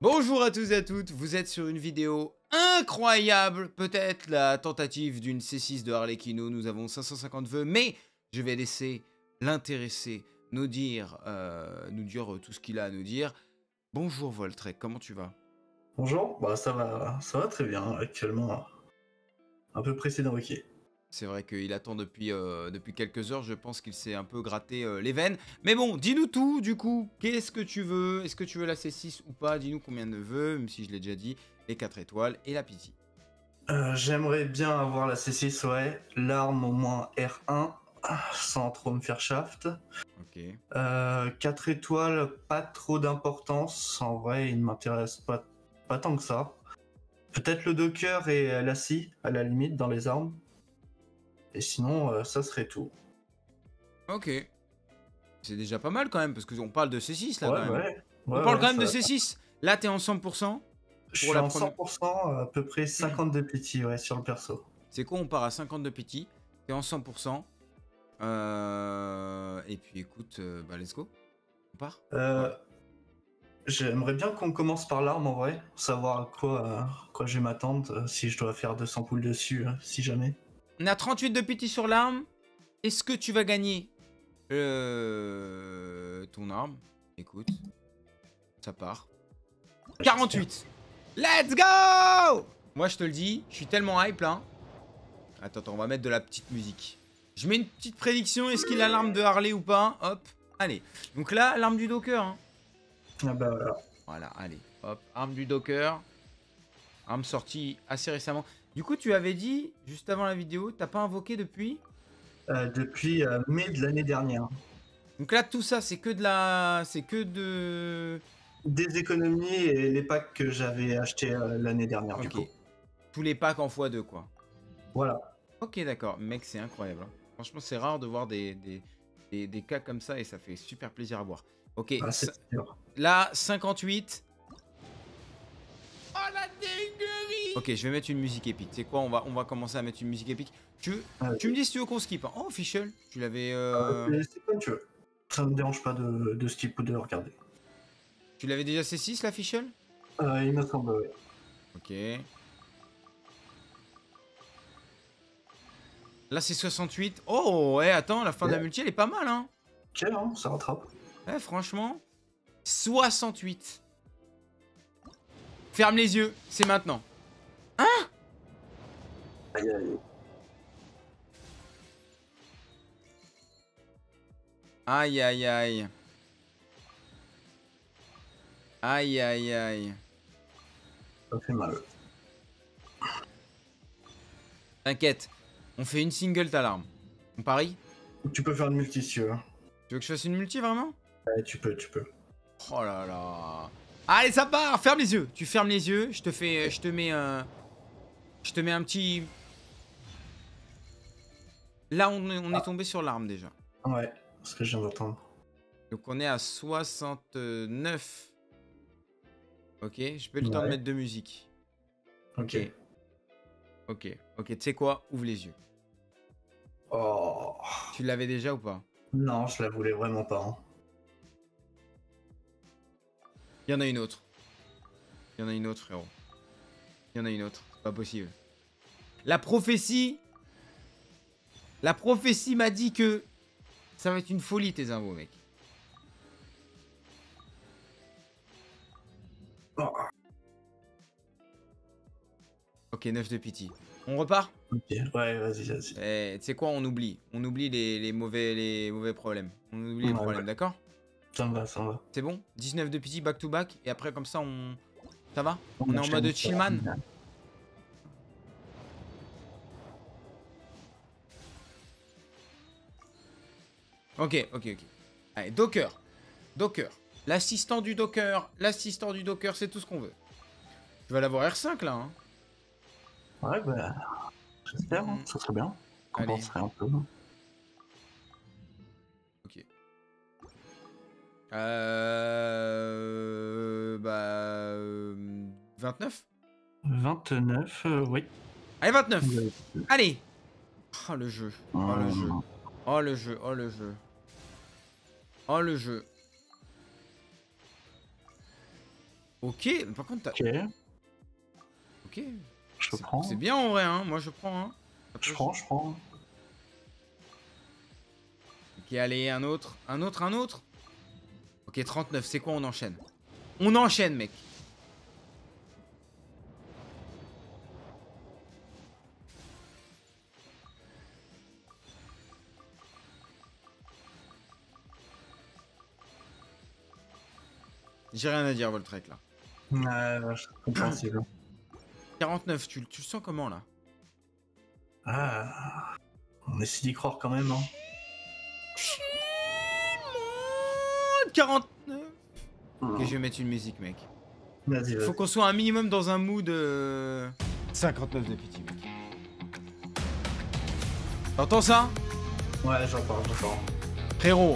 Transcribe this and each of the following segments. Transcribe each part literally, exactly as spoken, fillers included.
Bonjour à tous et à toutes, vous êtes sur une vidéo incroyable, peut-être la tentative d'une C six de Harlequino, nous avons cinq cent cinquante vœux, mais je vais laisser l'intéressé nous dire, euh, nous dire tout ce qu'il a à nous dire. Bonjour Voltrek, comment tu vas? Bonjour, bah ça va, ça va très bien actuellement, un peu pressé d'un hockey. C'est vrai qu'il attend depuis, euh, depuis quelques heures, je pense qu'il s'est un peu gratté euh, les veines. Mais bon, dis-nous tout du coup, qu'est-ce que tu veux? Est-ce que tu veux la C six ou pas? Dis-nous combien de vœux, même si je l'ai déjà dit, les quatre étoiles et la pitié. Euh, J'aimerais bien avoir la C six, ouais, l'arme au moins R un, sans trop me faire shaft. Ok. Euh, quatre étoiles, pas trop d'importance, en vrai il ne m'intéresse pas, pas tant que ça. Peut-être le Docker et la scie, à la limite, dans les armes. Et sinon, euh, ça serait tout. Ok. C'est déjà pas mal quand même, parce qu'on parle de C six là Ouais, quand même. ouais, On ouais, parle ouais, quand même de ça... C six. Là, t'es en cent pour cent Je pour suis la en première. cent pour cent, à peu près cinquante-deux petits, ouais, sur le perso. C'est quoi, on part à cinquante de petit. T'es en cent pour cent. Euh... Et puis écoute, euh, bah let's go. On part. Ouais. Euh, J'aimerais bien qu'on commence par l'arme en vrai, savoir à quoi, euh, quoi je vais m'attendre, euh, si je dois faire deux cents poules dessus, euh, si jamais. On a trente-huit de petit sur l'arme. Est-ce que tu vas gagner euh... ton arme? Écoute, ça part. J'espère. quarante-huit. Let's go! Moi, je te le dis, je suis tellement hype là. Attends, attends, on va mettre de la petite musique. Je mets une petite prédiction, est-ce qu'il a l'arme de Harley ou pas? Hop, allez. Donc là, l'arme du Docker. Hein. Ah bah voilà. Voilà, allez. Hop, arme du Docker. Arme sortie assez récemment. Du coup, tu avais dit, juste avant la vidéo, t'as pas invoqué depuis? Euh, depuis euh, mai de l'année dernière. Donc là, tout ça, c'est que de la... C'est que de... Des économies et les packs que j'avais achetés euh, l'année dernière du Ok. coup. Tous les packs en fois deux, quoi. Voilà. Ok, d'accord. Mec, c'est incroyable. Hein. Franchement, c'est rare de voir des, des, des, des cas comme ça et ça fait super plaisir à voir. Ok, Ah, c'est sûr. là, cinquante-huit. Oh la dinguerie! Ok, je vais mettre une musique épique. Tu sais quoi, on va, on va commencer à mettre une musique épique. Tu, Ah, tu me dis si tu veux qu'on skip. Hein. Oh, Official, tu l'avais euh, euh... c'est c'est comme tu veux. Ça me dérange pas de, de skip ou de regarder. tu l'avais déjà C six, la Official? Euh, il me semble, ouais. Ok. Là, c'est soixante-huit. Oh, ouais, attends, la fin de la Yeah. multi, elle est pas mal, hein. Ok, hein, ça rattrape. Ouais, franchement. soixante-huit. Ferme les yeux, c'est maintenant. Hein? Aïe, aïe. Aïe, aïe, aïe. Aïe, aïe, aïe. Ça fait mal. T'inquiète, on fait une single t'alarme. On parie? Tu peux faire une multi si tu veux. Tu veux que je fasse une multi, vraiment? Ouais, tu peux, tu peux. Oh là là. Allez, ça part. Ferme les yeux. Tu fermes les yeux. Je te fais, je te mets un, je te mets un petit. Là, on est, on est Ah, tombé sur l'arme déjà. ouais, ce que je viens d'entendre. Donc on est à soixante-neuf. Ok, je peux le temps de Ouais, mettre de musique. ok. Ok, ok, ok. Tu sais quoi? Ouvre les yeux. Oh. Tu l'avais déjà ou pas? Non, je la voulais vraiment pas. Hein. Il y en a une autre. Il y en a une autre, frérot. Il y en a une autre. C'est pas possible. La prophétie. La prophétie m'a dit que ça va être une folie tes infos, mec. Oh. Ok, neuf de pitié. On repart? Ok, ouais, vas-y, vas-y. Eh, tu sais quoi, on oublie. On oublie les, les mauvais, les mauvais problèmes. On oublie les Ouais, problèmes, ouais. d'accord? Ça me va, ça me va. C'est bon? dix-neuf de pitié, back to back. Et après, comme ça, on... Ça va? On On est en enchaîne mode sur la chillman? finale. Ok, ok, ok. Allez, Docker. Docker. L'assistant du Docker. L'assistant du Docker, c'est tout ce qu'on veut. Tu vas l'avoir R cinq, là, hein? Ouais, bah, j'espère, hein. Mm. Ça serait bien. Allez. Compenserait un peu. Ok. Euh... Bah... euh, vingt-neuf? vingt-neuf, euh, oui. Allez, vingt-neuf. Ouais. Allez. Oh, le jeu. Oh, le jeu. Hum, Oh, le jeu. Oh, le jeu. Oh, le jeu. Ok, par contre, t'as... Ok, Ok. je C'est- prends. C'est bien en vrai, hein. Moi, je prends, hein. Après, Je prends, je prends. Ok, allez, un autre. Un autre, un autre. Ok, trente-neuf, c'est quoi, on enchaîne? On enchaîne, mec. J'ai rien à dire, Voltrek, là. Ouais, ouais, c'est compréhensible. quarante-neuf, tu, tu le sens comment, là? Ah, on essaie d'y croire quand même, hein. quarante-neuf. Ok, je vais mettre une musique, mec. Vas-y, vas-y. Faut qu'on soit un minimum dans un mood... Euh... cinquante-neuf de pitié, mec. T'entends ça? Ouais, j'entends, j'entends. Frérot.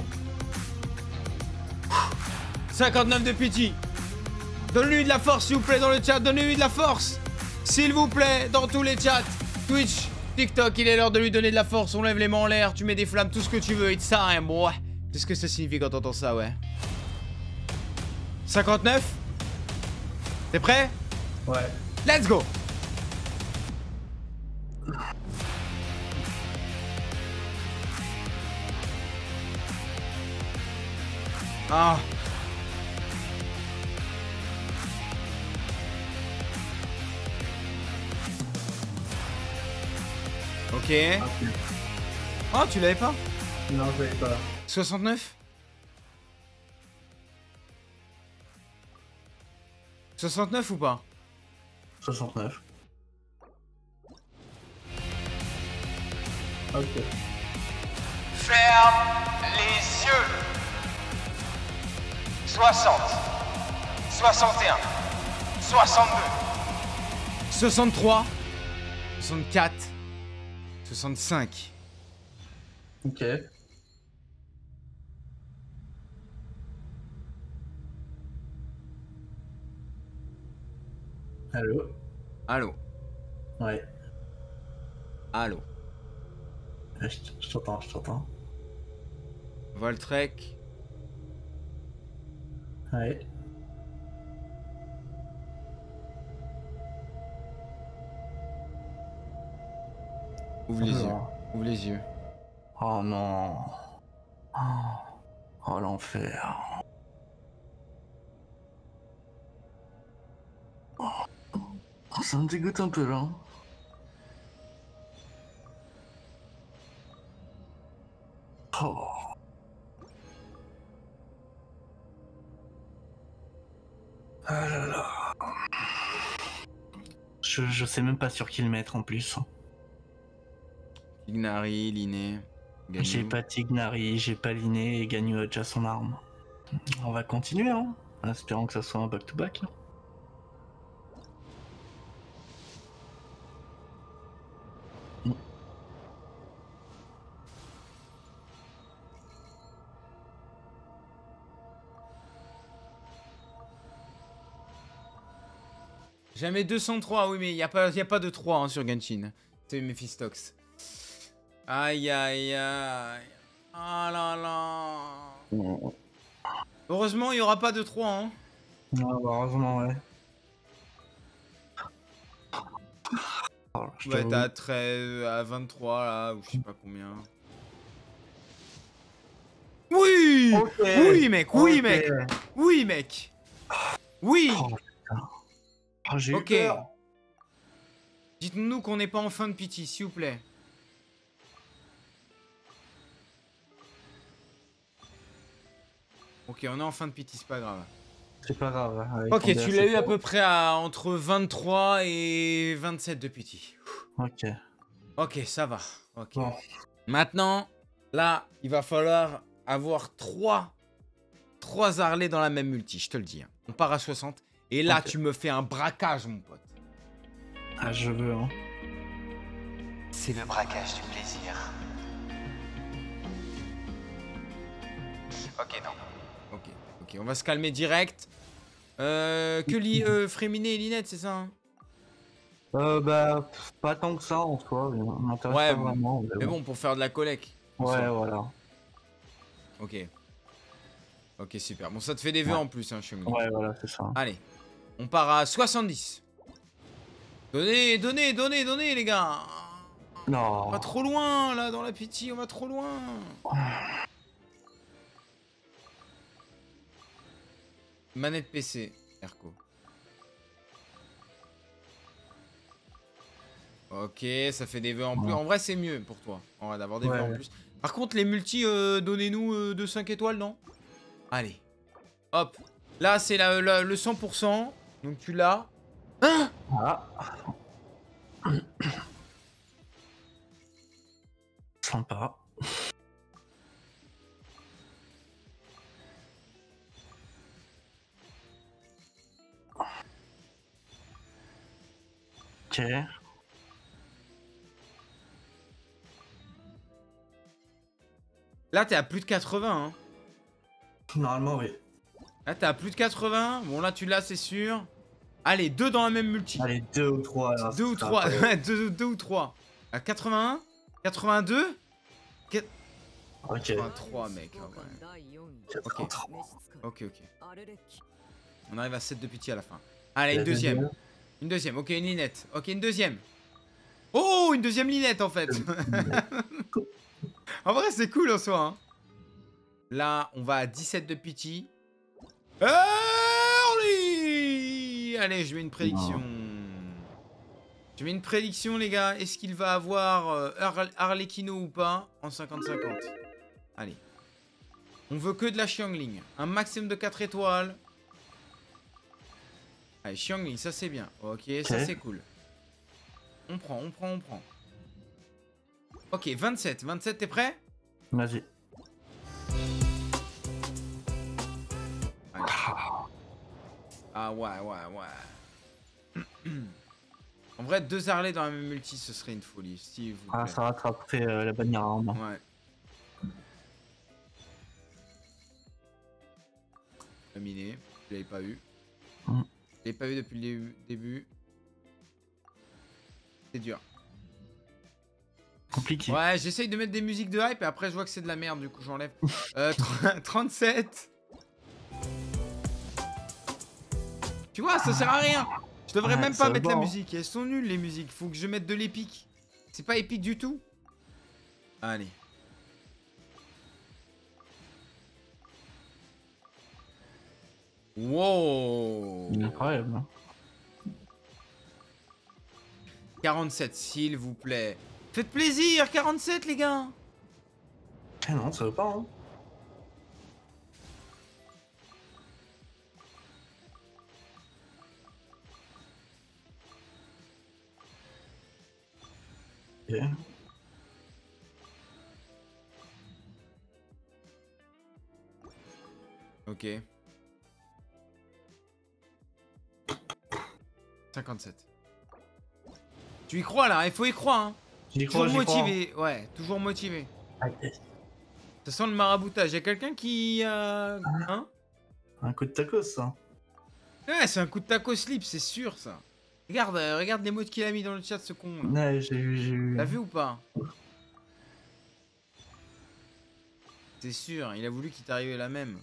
cinquante-neuf de pitié. Donne-lui de la force, s'il vous plaît, dans le chat. Donnez-lui de la force. S'il vous plaît, dans tous les chats. Twitch, TikTok, il est l'heure de lui donner de la force. On lève les mains en l'air, tu mets des flammes, tout ce que tu veux. It's time, ouais. C'est ce que ça signifie quand t'entends ça, ouais. cinquante-neuf. T'es prêt? Ouais. Let's go. Ah. Ok. Oh, tu l'avais pas? Non, je l'avais pas. soixante-neuf? soixante-neuf ou pas? soixante-neuf. Ok. Ferme les yeux. soixante, soixante et un, soixante-deux, soixante-trois, soixante-quatre, soixante-cinq. Ok. Allô? Allô? Ouais. Allô? Ouais, Je je t'entends, je t'entends. Voltrek? Ouais. Ouvre les yeux. Alors. Ouvre les yeux. Oh non. Oh, oh l'enfer. Oh, ça me dégoûte un peu là. Oh. Ah là là. Je, je sais même pas sur qui le mettre en plus. Ignari, Liné, Gagnou. J'ai pas Tignari, j'ai pas Liné et Gagnou a déjà son arme. On va continuer, hein, en espérant que ça soit un back-to-back. -back. Jamais deux cent trois, oui, mais il n'y a, pas- y a pas de trois hein, sur Genshin. C'est Mephistox. Aïe, aïe, aïe. Ah là là. Heureusement, il n'y aura pas de trois. Hein. Non, bah, heureusement, ouais. Oh, je Ouais, t'avoue. t'as treize à vingt-trois là, ou je sais pas combien. Oui. Ok. Oui, mec, oui, Ok. mec. Oui, mec. Oui. Oh, putain. Oh, j'ai Ok. eu peur. Dites-nous qu'on n'est pas en fin de pitié, s'il vous plaît. Ok, on est en fin de pitié, c'est pas grave. C'est pas grave. avec Ok, ton tu D H, l'as c'est eu à pas- peu près à entre vingt-trois et vingt-sept de pitié. Ok. Ok, ça va. Ok. Bon. Maintenant, là, il va falloir avoir trois, trois Harley dans la même multi, je te le dis. hein. On part à soixante. Et là, Ok. tu me fais un braquage, mon pote. Ah, je veux, hein. c'est le braquage du plaisir. Ok, non. Ok, ok, on va se calmer direct. Euh, que li, euh, Fréminet et Linette, c'est ça hein? Euh, bah, pff, pas tant que ça en soi. Ça m'intéresse Ouais, pas vraiment. Mais, Mais bon. bon, pour faire de la collecte. en Ouais, soi. voilà. Ok. Ok, super. Bon, ça te fait des vœux Ouais. en plus, hein, Chumli. Ouais, voilà, c'est ça. Allez. On part à soixante-dix. Donnez, donnez, donnez, donnez, les gars. Non. On va trop loin, là, dans la pitié, on va trop loin. Manette P C, Erco. Ok, ça fait des vœux en plus. En vrai, c'est mieux pour toi. En vrai, d'avoir des Ouais. vœux en plus. Par contre, les multis, euh, donnez-nous euh, de cinq étoiles, non? Allez. Hop. Là, c'est la- la- le cent pour cent. Donc, tu l'as. Hein? Ah. Sympa. Ok. Là, t'es à plus de quatre-vingts. Hein. Normalement, oui. Là, t'es à plus de quatre-vingts. Bon, là, tu l'as, c'est sûr. Allez, deux dans la même multi. Allez, deux ou trois. Là, Deux ou ce sera trois. incroyable. deux, deux ou trois. À quatre-vingt-un, quatre-vingt-deux, Ok. quatre-vingt-trois, mec. Ah ouais. quatre-vingt-trois. Ok, ok. On arrive à sept de pitié à la fin. Allez, La une deuxième. deuxième. Une deuxième. Ok, une linette. Ok, une deuxième. Oh, une deuxième linette, en fait. En vrai, c'est cool en soi. Hein. Là, on va à dix-sept de pitié. Early. Allez, je mets une prédiction. Je mets une prédiction, les gars. Est-ce qu'il va avoir euh, Ar- Arlecchino ou pas en cinquante cinquante? Allez. On veut que de la Xiangling. Un maximum de quatre étoiles. Allez, Xiangling, ça c'est bien. Ok, ça Ok. c'est cool. On prend, on prend, on prend. Ok, vingt-sept. vingt-sept, t'es prêt? Vas-y. Allez. Ah ouais, ouais, ouais. En vrai, deux Harley dans la même multi, ce serait une folie, s'il vous plaît. Ah, ça rattraperait euh, la bannière en main. Ouais. Terminé. Je l'avais pas eu. Mm. Je l'avais pas eu depuis le début- début. C'est dur. Compliqué. Ouais, j'essaye de mettre des musiques de hype et après je vois que c'est de la merde, du coup j'enlève. Euh, trente-sept. Tu vois, ça sert à rien. Je devrais Ouais, même ça pas mettre la va. musique. Elles sont nulles les musiques. Faut que je mette de l'épique. C'est pas épique du tout. Allez. Wow. Incroyable. quarante-sept, s'il vous plaît. Faites plaisir, quarante-sept, les gars. Eh non, ça veut pas, hein. Ok. Ok. cinquante-sept. Tu y crois là, il faut y croire. Hein. J'y crois, Toujours j'y crois. motivé, ouais, toujours motivé. Allez. Ça sent le maraboutage. Y'a quelqu'un qui a. Hein? Un coup de tacos, ça. Ouais, c'est un coup de taco slip, c'est sûr ça. Regarde, euh, regarde les mots qu'il a mis dans le chat, ce con. là. Ouais, j'ai vu, j'ai vu. T'as vu ou pas? C'est sûr, il a voulu qu'il t'arrive la même.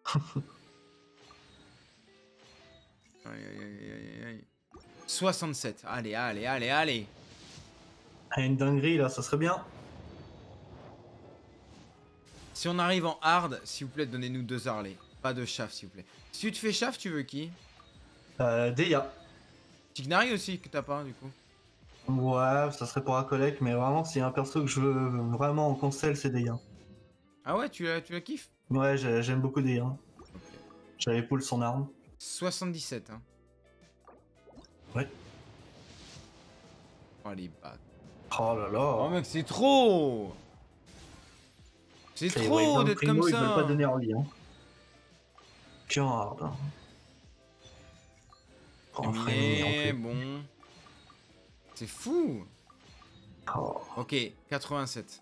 Aïe, aïe, aïe, aïe, aïe. soixante-sept. Allez, allez, allez, allez. Ah, une dinguerie, là, ça serait bien. Si on arrive en hard, s'il vous plaît, donnez-nous deux Harley. Pas de chaff, s'il vous plaît. Si tu te fais chaff, tu veux qui? Euh, Deya. Tignari aussi, que t'as pas, du coup. Ouais, ça serait pour un collègue, mais vraiment, s'il y a un perso que je veux vraiment en conseil, c'est Deya. Ah ouais, tu la, tu la kiffes? Ouais, j'ai- j'aime beaucoup Deya. Ok. J'avais pull son arme. soixante-dix-sept, hein. Ouais. Oh les bâtards. Oh là Oh là. mec, c'est trop! C'est Les trop Wayne d'être Primo, comme ils veulent pas ça! donner en vie, hein. Que en hard. Hein. Oh, Terminé, Frémy, bon. C'est fou! oh. Ok, quatre-vingt-sept.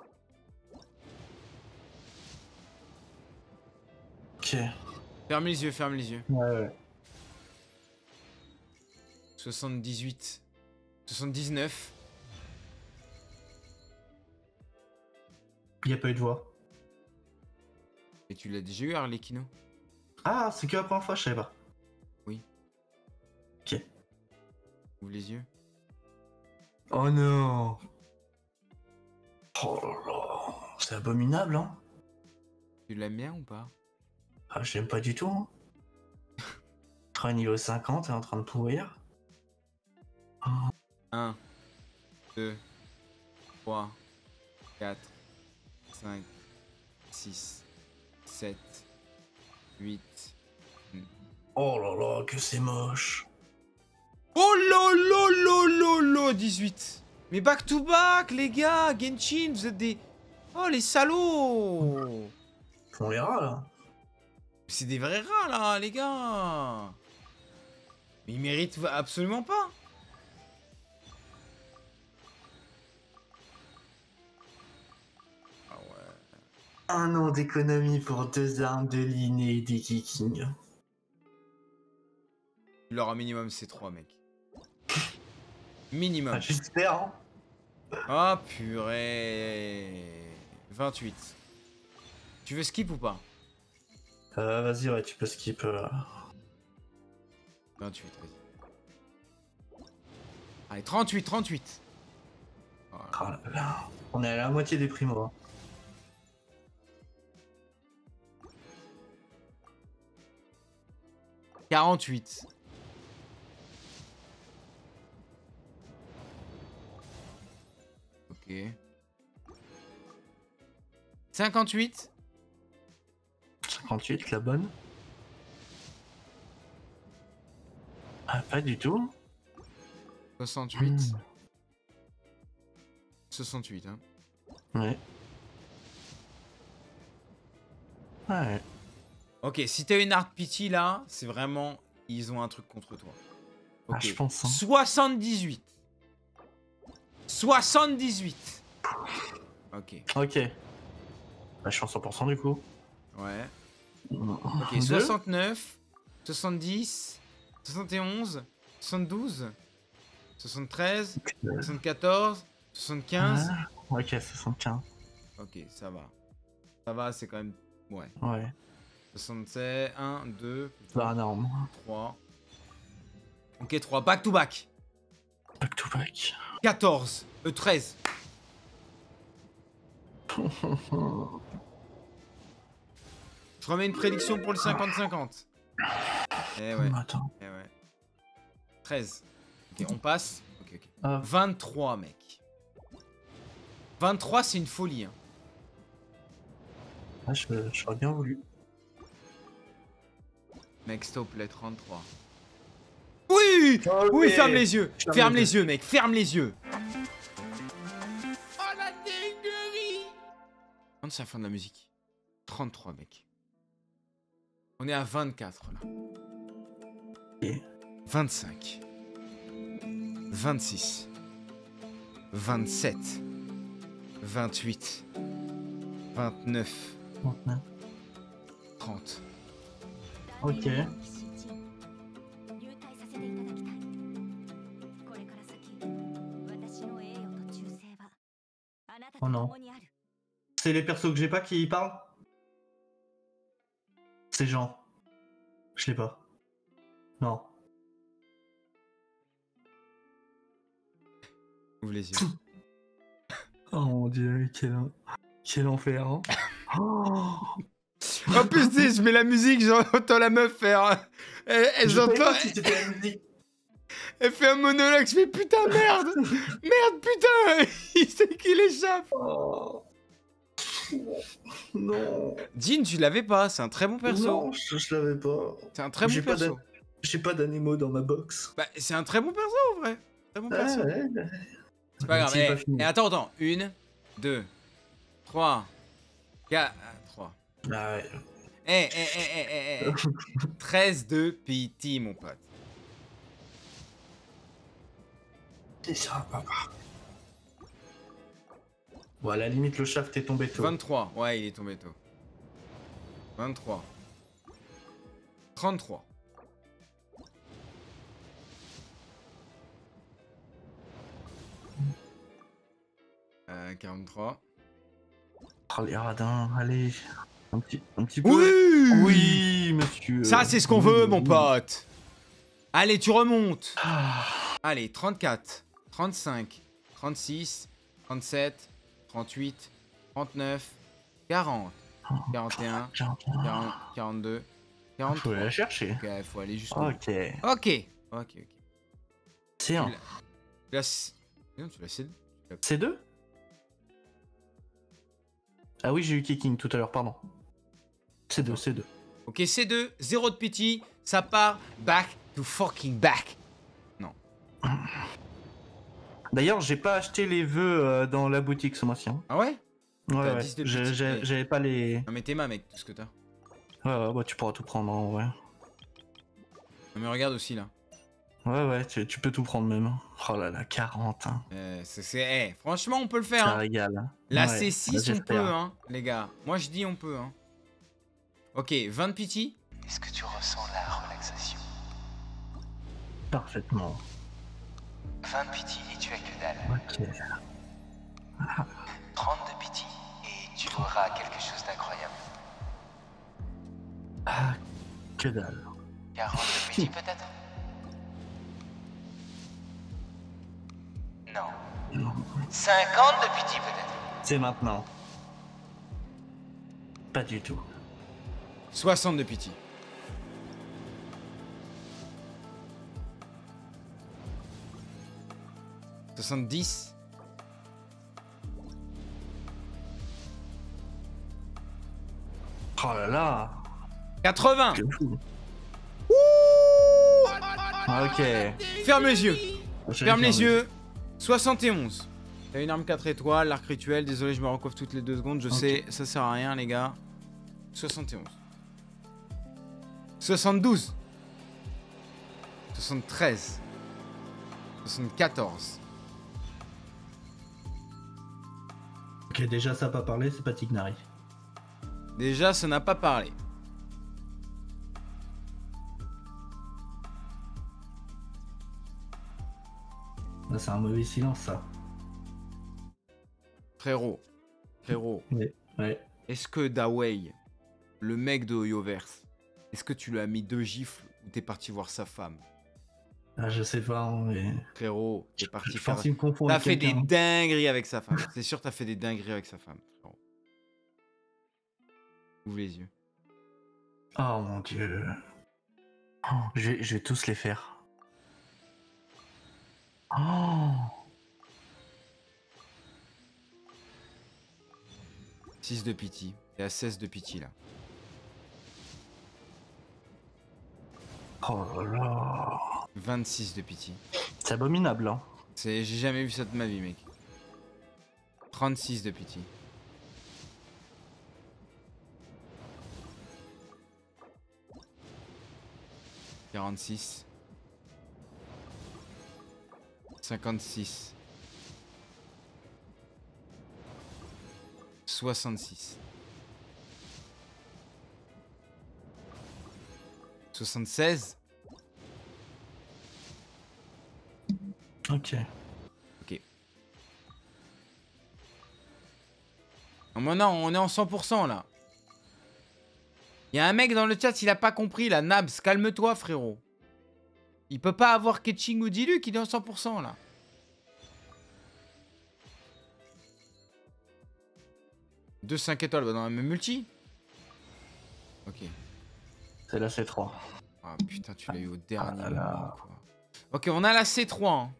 Ok. Ferme les yeux, ferme les yeux. Ouais, ouais. soixante-dix-huit. soixante-dix-neuf. Il n'y a pas eu de voix. Et tu l'as déjà eu, Arlecchino? Ah, c'est que la première fois, je savais pas. Ouvre les yeux. Oh non. Oh là là. C'est abominable, hein. Tu l'aimes bien ou pas? Ah, j'aime pas du tout. Hein. Train niveau cinquante est en train de pourrir. un, deux, trois, quatre, cinq, six, sept, huit. Oh là là, que c'est moche. Oh lolo lolo lolo dix-huit. Mais back to back, les gars. Genshin, vous êtes des... Oh, les salauds. On les rats, là. C'est des vrais rats, là, les gars. Mais ils méritent absolument pas. Ah ouais. Un an d'économie pour deux armes de Liné et des Kikings. Leur minimum, c'est trois, mec. Minimum. Ah, j'espère, hein. Ah, purée. vingt-huit. Tu veux skip ou pas? Euh, vas-y, ouais, tu peux skip. Euh... vingt-huit, vas-y. Allez, trente-huit, trente-huit. Voilà. Oh là là. On est à la moitié des primos. Hein. quarante-huit. Ok. cinquante-huit. cinquante-huit, la bonne. Ah, pas du tout. soixante-huit. Mmh. soixante-huit, hein. Ouais. Ouais. Ok, si t'as une Art Pity là, c'est vraiment... Ils ont un truc contre toi. Ok. Ah, je pense. Hein. soixante-dix-huit. soixante-dix-huit. Ok. Ok. Bah, je suis en cent pour cent du coup. Ouais. Ok, Ok, soixante-neuf, soixante-dix, soixante et onze, soixante-douze, soixante-treize, soixante-quatorze, soixante-quinze. Ah, ok, soixante-quinze. Ok, ça va. Ça va, c'est quand même... Ouais. Ouais. soixante-sept, un, deux, C'est pas énorme. trois. Ok, trois. Back to back. Back to back. quatorze. Euh, treize. Je remets une prédiction pour le cinquante cinquante. Eh ouais. Attends. Eh ouais. treize. Ok, on passe. Ok, ok. Ah. vingt-trois, mec. vingt-trois, c'est une folie. Hein. Ah, je, j'aurais bien voulu. Mec, s'il te plaît, trente-trois. Oui! Okay. Oui, ferme les yeux. Ferme Ferme les les yeux, mec. Ferme les yeux. Oh, la dinguerie! Quand c'est la fin de la musique? trente-trois, mec. On est à vingt-quatre, là. Okay. vingt-cinq. vingt-six. vingt-sept. vingt-huit. vingt-neuf. vingt-neuf. trente. Ok. Oh non. C'est les persos que j'ai pas qui parlent? C'est Jean. Je l'ai pas. Non. Ouvre les yeux. Oh mon dieu, quel, quel enfer. Hein. Oh. En plus, tu sais, je mets la musique, j'entends la meuf faire. Elle, elle, j'entends. Si c'était la musique. Elle fait un monologue, je fais putain, merde! Merde, putain! Il sait qu'il échappe! Oh. Non. Jean, tu l'avais pas, c'est un très bon perso. Non, je, je l'avais pas. C'est un très bon J'ai pas perso. d'an- J'ai pas d'animaux dans ma box. Bah, c'est un très bon perso, en vrai. Très bon Ah, perso. ouais, ouais. C'est pas grave. C'est Eh, pas fini. eh, attends, attends. Une, deux, trois, quatre, trois. Ah ouais. Eh, eh, eh, eh, eh, eh. treize de pity, mon pote. C'est ça, papa. Bon, à la limite, le shaft est tombé tôt. vingt-trois. Ouais, il est tombé tôt. vingt-trois. trente-trois. Euh, quarante-trois. Oh, les radins, allez. Un petit, un petit peu. Oui! Oui, monsieur. Ça, c'est ce qu'on Oui, veut, oui. mon pote. Allez, tu remontes. Ah. Allez, trente-quatre, trente-cinq, trente-six, trente-sept, trente-huit, trente-neuf, quarante, quarante et un, quarante, quarante-deux, Faut quarante-trois. la chercher. Ok, faut aller jusqu'au bout. Ok. Ok. Ok, ok. Tiens. Tu l'as... Non, tu l'as cédé. C deux? Ah oui, j'ai eu kicking tout à l'heure, pardon. C deux, C deux. Ok, C deux, zéro de pity. Ça part back to fucking back. Non. D'ailleurs, j'ai pas acheté les vœux euh, dans la boutique ce mois-ci. Hein. Ah ouais? Ouais, T'as ouais. dix de J'ai- pity. j'ai- Eh. J'avais pas les. Non mais t'es ma mec, tout ce que t'as. Ouais, ouais, bah tu pourras tout prendre, hein, ouais. Non mais regarde aussi là. Ouais, ouais, tu, tu peux tout prendre même. Oh là là, quarante. Hein. Euh, c'est, c'est- eh, franchement, on peut le faire. Ça Hein. régale. Hein. La Ouais, C six, on j'espère. peut, hein, les gars. Moi, je dis on peut. Hein. Ok, vingt de pity. Est-ce que tu ressens la relaxation? Parfaitement. vingt de pity et tu as que dalle. Ok. trente de pity et tu auras quelque chose d'incroyable. Ah, que dalle. quarante de pity peut-être? Non. cinquante de pity peut-être? C'est maintenant. Pas du tout. soixante de pity. soixante-dix. Oh là là. quatre-vingts. C'est fou. Ok. Ferme les yeux. Je Ferme vais les fermer. yeux. soixante et onze. T'as une arme quatre étoiles, l'arc rituel. Désolé, je me recoiffe toutes les deux secondes. Je Ok. sais, ça sert à rien, les gars. soixante et onze. soixante-douze. soixante-treize. soixante-quatorze. Ok, déjà ça a pas parlé, c'est pas Tignari. Déjà, ça n'a pas parlé. Là, c'est un mauvais silence, ça. Frérot. Frérot. Ouais. Ouais. Est-ce que Dawei, le mec de Hoyoverse, est-ce que tu lui as mis deux gifles ou t'es parti voir sa femme? Ah, je sais pas, hein, mais. Frérot, t'es parti Je faire... pense qu'il me confond T'as avec fait des quelqu'un. dingueries avec sa femme. C'est sûr, t'as fait des dingueries avec sa femme. frérot. Ouvre les yeux. Oh mon dieu. Oh, je, vais, je vais tous les faire. Oh. six de pity. T'es à seize de pity là. Oh là là. vingt-six de pity. C'est abominable, hein. C'est... J'ai jamais vu ça de ma vie, mec. trente-six de pity. quarante-six. cinquante-six. soixante-six. soixante-seize. Ok. Ok. Non, maintenant, on est en cent pour cent là. Il y a un mec dans le chat, il a pas compris là. Nabs, calme-toi, frérot. Il peut pas avoir Ketching ou Diluc, il est en cent pour cent là. deux cinq étoiles, bah dans la même multi. Ok. C'est la C trois. Ah putain, tu l'as eu au dernier Ah là. moment, quoi. Ok, on a la C trois. Hein.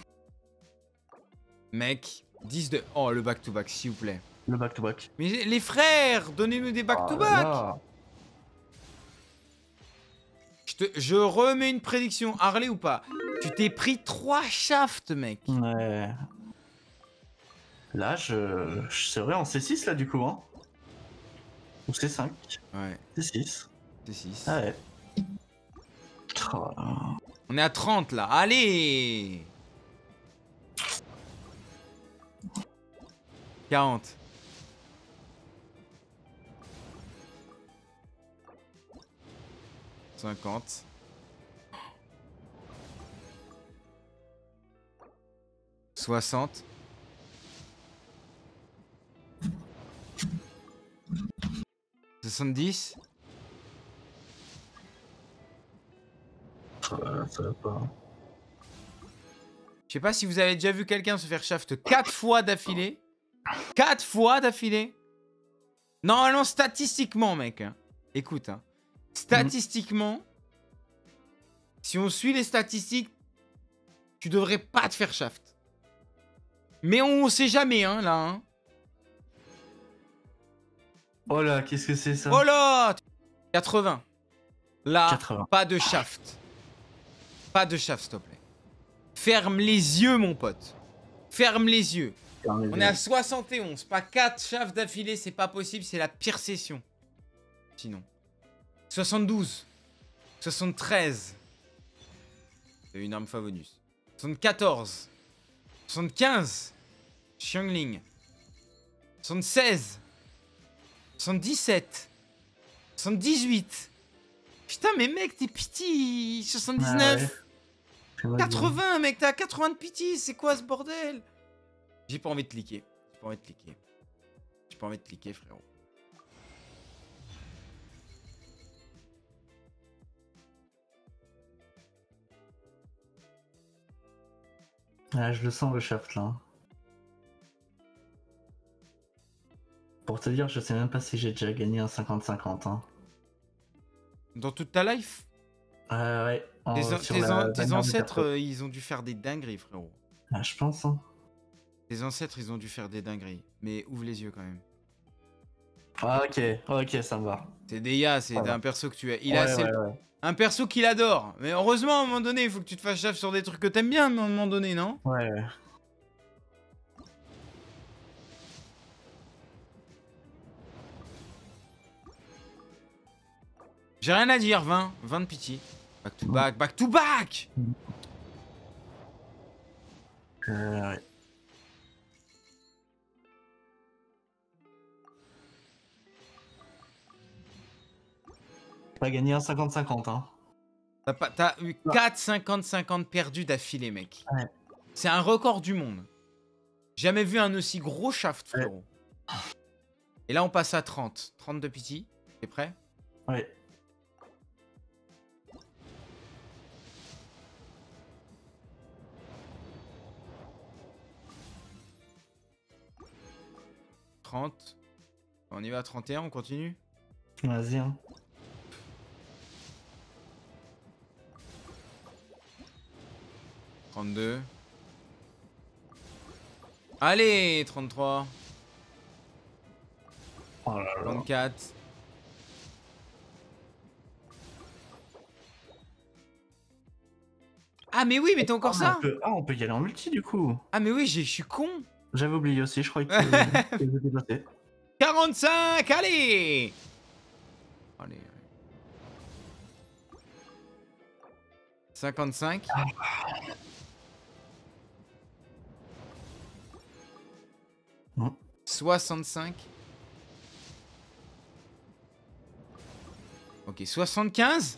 Mec, dix de... Oh, le back-to-back, s'il vous plaît. Le back-to-back. Mais les frères, donnez-nous des back-to-back. Ah, je, te... Je remets une prédiction. Harley ou pas? Tu t'es pris trois shafts, mec. ouais. Là, je, je serais en C six là du coup, hein. Ou C cinq. Ouais, C six. c'est six. Ah ouais. Oh. On est à trente là. Allez. quarante. cinquante. soixante. soixante-dix. Euh, ça va pas. Je sais pas si vous avez déjà vu quelqu'un se faire shaft quatre fois d'affilée. quatre fois d'affilée. Normalement, statistiquement, mec. Hein. Écoute, hein. Statistiquement, mmh. si on suit les statistiques, tu devrais pas te faire shaft. Mais on sait jamais, hein, là. Hein. Oh là, qu'est-ce que c'est ça? Oh là quatre-vingts. Là, quatre-vingts. pas de shaft. Pas de shaft, s'il te plaît. Ferme les yeux, mon pote. Ferme les yeux. Ferme les On yeux. est à soixante et onze. Pas quatre shafts d'affilée, c'est pas possible. C'est la pire session. Sinon. soixante-douze. soixante-treize. C'est une arme Favonius. soixante-quatorze. soixante-quinze. Xiangling. soixante-seize. soixante-dix-sept. soixante-dix-huit. Putain, mais mec, t'es piti. soixante-dix-neuf. Ah ouais. quatre-vingts, mec, t'as quatre-vingts de piti. C'est quoi ce bordel? J'ai pas envie de cliquer. J'ai pas envie de cliquer. J'ai pas envie de cliquer, frérot. Ah, je le sens le shaft là. Pour te dire, je sais même pas si j'ai déjà gagné un cinquante cinquante. Hein. Dans toute ta life? Euh, ouais. En, Tes, an- sur tes, la an- tes bannière du ancêtres, perso. euh, ils ont dû faire des dingueries, frérot. Ah, je pense. Hein. Tes ancêtres, ils ont dû faire des dingueries. Mais ouvre les yeux quand même. Ah, ok, ok, ça me va. C'est Deya, c'est Voilà. un perso que tu as. Il Ouais, a c'est ouais, le- ouais. un perso qu'il adore. Mais heureusement, à un moment donné, il faut que tu te fasses chef sur des trucs que t'aimes bien, à un moment donné, non? Ouais, ouais. J'ai rien à dire, vingt. vingt de pitié. Back to back, back to back! Euh, ouais. T'as gagné un cinquante cinquante, hein. T'as pas- t'as eu quatre cinquante cinquante perdus d'affilée, mec. Ouais. C'est un record du monde. Jamais vu un aussi gros shaft, frérot. Et là, on passe à trente. trente de pitié. T'es prêt? Ouais. trente. On y va à trente et un, on continue? Vas-y, hein. trente-deux. Allez, trente-trois. Oh là là. trente-quatre. Ah mais oui, mais t'as encore Ah, ça? on peut... Ah, on peut y aller en multi du coup. Ah mais oui, j'ai- je suis con. J'avais oublié aussi, je croyais que que j'étais passé. quarante-cinq, allez. Allez. cinquante-cinq. Non. soixante-cinq. Ok, soixante-quinze.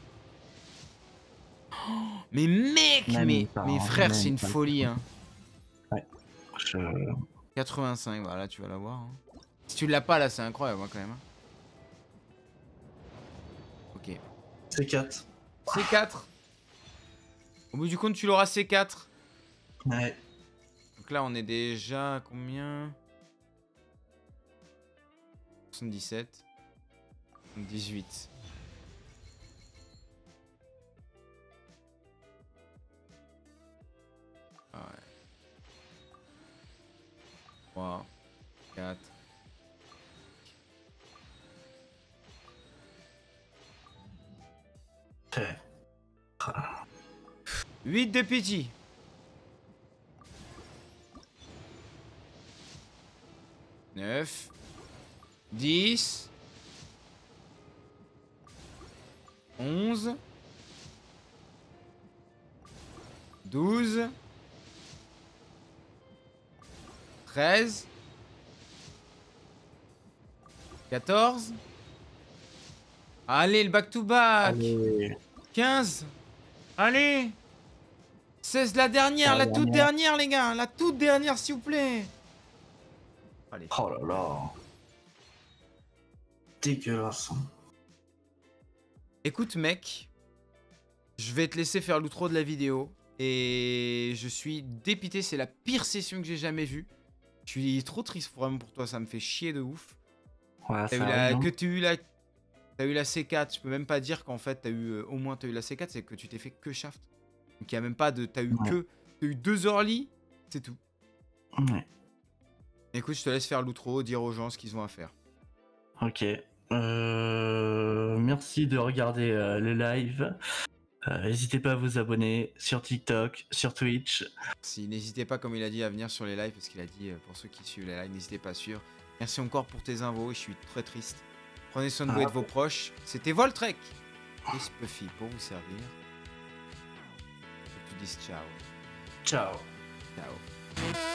Oh, mais mec, Même mais, pas, mais hein, frère, même c'est une pas. folie. Hein. Je... quatre-vingt-cinq, voilà, tu vas l'avoir. Hein. Si tu l'as pas là, c'est incroyable hein, quand même. Hein. Ok. C'est quatre. C quatre. Au bout du compte, tu l'auras C quatre. Ouais. Donc là, on est déjà à combien? soixante-dix-sept. soixante-dix-huit. Ah ouais. trois, quatre. Ouais. huit de pitié. neuf. dix. onze. douze. treize. quatorze. Allez, le back-to-back. Allez. quinze. Allez. seize, la dernière, la, La toute dernière. dernière, les gars. La toute dernière, s'il vous plaît. Allez. Oh là là. Dégueulasse. Écoute, mec. Je vais te laisser faire l'outro de la vidéo. Et je suis dépité, c'est la pire session que j'ai jamais vue. Je suis trop triste vraiment pour toi, ça me fait chier de ouf. Ouais, T'as eu ça la... arrive, hein. Que tu eu la... T'as eu la C quatre, je peux même pas dire qu'en fait t'as eu euh, au moins t'as eu la C quatre, c'est que tu t'es fait que shaft. Donc il y a même pas de... T'as eu Ouais. que... T'as eu deux early, c'est tout. Ouais. Écoute, je te laisse faire l'outro, dire aux gens ce qu'ils ont à faire. Ok. Euh, Merci de regarder euh, le live. Euh, N'hésitez pas à vous abonner sur TikTok, sur Twitch. Si, n'hésitez pas, comme il a dit, à venir sur les lives, parce qu'il a dit, euh, pour ceux qui suivent les lives, n'hésitez pas à suivre. Merci encore pour tes invos, je suis très triste. Prenez soin de vous Ah. et de vos proches. C'était Voltrek et Spuffy pour vous servir. Je te dis ciao. Ciao. Ciao.